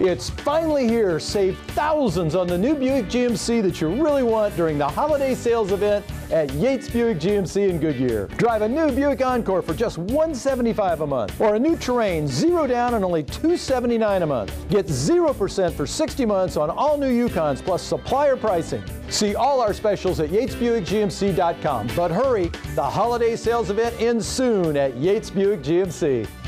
It's finally here. Save thousands on the new Buick GMC that you really want during the holiday sales event at Yates Buick GMC in Goodyear. Drive a new Buick Encore for just $175 a month, or a new Terrain 0 down and only $279 a month. Get 0% for 60 months on all new Yukons plus supplier pricing. See all our specials at yatesbuickgmc.com. But hurry, the holiday sales event ends soon at Yates Buick GMC.